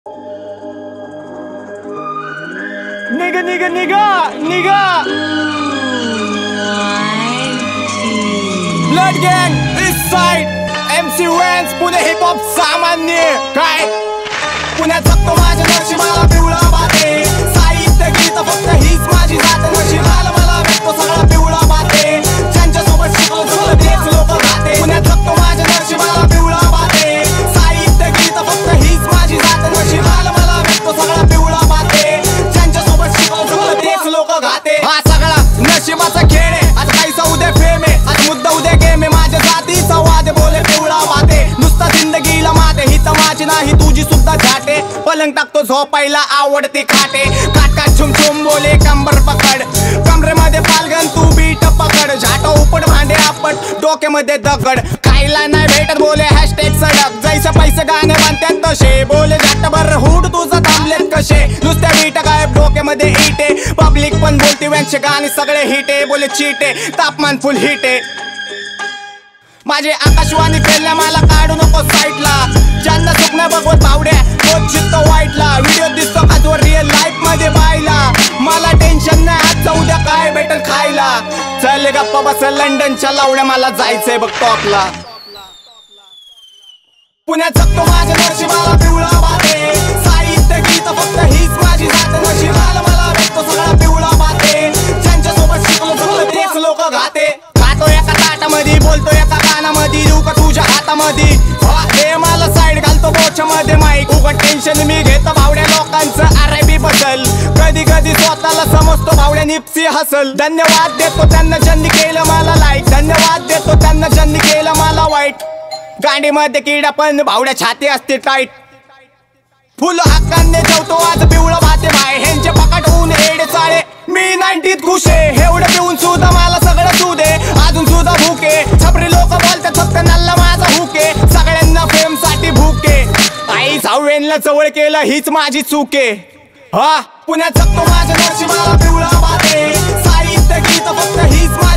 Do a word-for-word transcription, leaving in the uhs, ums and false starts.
Nigga, nigga, nigga, nigga. Blood Gang, East Side, M C Vance, Pune hip hop सामान्य काय पुण्यात जगतो माझ्या नशिबाला पिवळा बाते साहित्य गीत फक्त हीच माझी जात नशिबाला मला भेटतो सगळा पिवळा बाते ज्यांच्या सोबत शिकलो सगळं तेच लोक गाते पुण्यात जगतो माझ्या नशिबाला पिवळा बाते साहित्य गीत फक्त हीच माझी जात नशिबाला मला भेटतो सगळा पिवळा बाते ज्यांच्या सोबत शिकलो सगळं तेच लोक गाते हा सगळा नशिबाचा खेळ आहे आज पैसा उद्या फेम आहे आज मुद्दा उद्या गेम आहे माझ्या जातीचा वाद बोले पिवळा बाते नुसता जिंदगीला माते ही तर माझी नाही तुझी सुद्धा झाटे पलंग टाकतो झोपायला आवडते खाटे काट काट छुम छुम बोले कंबर पकड कमरेमध्ये पालगन तू बीट पकड झाटो उपट भांडे आपट डोक्यामध्ये दगड खायला नाही भेटत बोले हॅशटॅग सडक जैसे पैसे गाणे बांधतात तसे बोले झाट बर हुड तुझं थांबलेत कसे नुसत्या बीट काय डोक्यामध्ये इटे पब्लिक पण बोलते वॅनचे गाणे सगळे हिटे बोले चीटे तापमान फुल हिटे माझे आकाशवाणी केल्या मला काढू नको साईडला ज्यांना स्वप्न बघवत भावड्या तोच चित्तो वाईटला व्हिडिओ दिसतो आजवर रिअल लाईफ मध्ये पाहिला मला टेन्शन नाही आजचा उद्या काय भेटल खायला चल गप्पा बस लंडनच्या लावड्या मला जायचंय बघ टॉपला पुण्यात जगतो माझ्या नशिबाला पिवळा बाते साहित्य गीत फक्त हीच माझी जात नशिबाला मला भेटतो सगळा पिवळा बाते ज्यांच्या सोबत शिकलो सगळं तेच लोक गाते खातो एका ताटामध्ये बोलतो एका कानामध्ये देऊ का तुझ्या हातामध्ये हे मला साईड घालतो बोच्यामध्ये माईक उघड टेन्शन मी घेतो भावड्या लोकांचं अरेबी बदल कधी कधी स्वतःला समजतो भावड्या निप्सी हसल धन्यवाद देतो त्यांना ज्यांनी केलं मला लाईक धन्यवाद देतो त्यांना ज्यांनी केलं मला वाईट गांडीमध्ये किडा पण भावड्या छाती असते टाईट फुल हक्काने जेवतो आज पिवळं भाते भाई ह्यांचे पकड होऊन एडे चाळे मी नाईन्टीत खुशे एवढं पिऊन सुद्धा मला सगळं तू दे अजून सुद्धा भूके छपरी लोक बोलतात फक्त नल्ला माझा हुके सगळ्यांना फेम साठी भूके आई सावळेंना जवळ केलं हीच माझी चुके हा पुण्यात जगतो माझ्या नशिबाला पिवळा बाते साहित्य गीत फक्त हीच माझी